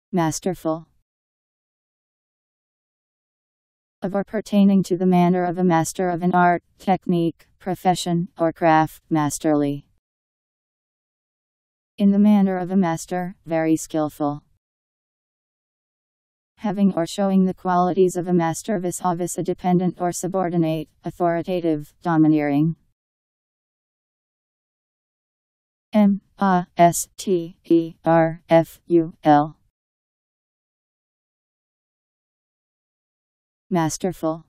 Masterful. Of or pertaining to the manner of a master of an art, technique, profession, or craft, masterly. In the manner of a master, very skillful. Having or showing the qualities of a master vis-a-vis a dependent or subordinate, authoritative, domineering. Masterful. Masterful.